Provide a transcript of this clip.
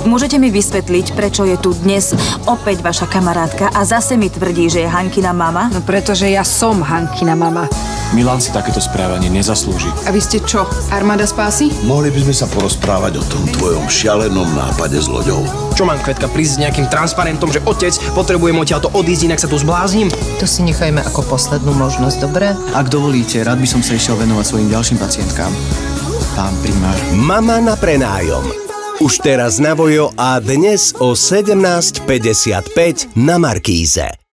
Môžete mi vysvetliť, prečo je tu dnes opäť vaša kamarátka a zase mi tvrdí, že je Hankina mama? No pretože ja som Hankina mama. Milan si takéto správanie nezaslúži. A vy ste čo, armáda spásy? Mohli by sme sa porozprávať o tom tvojom šialenom nápade s loďou. Čo mám, Kvetka, prísť s nejakým transparentom, že otec potrebujem odtiaľto odísť, inak sa tu zblázním? To si nechajme ako poslednú možnosť, dobre? Ak dovolíte, rád by som sa išiel venovať svojim ďalším pacientkám. Pán primár. Mama na prenájom. Už teraz na Vojo a dnes o 17:55 na Markíze.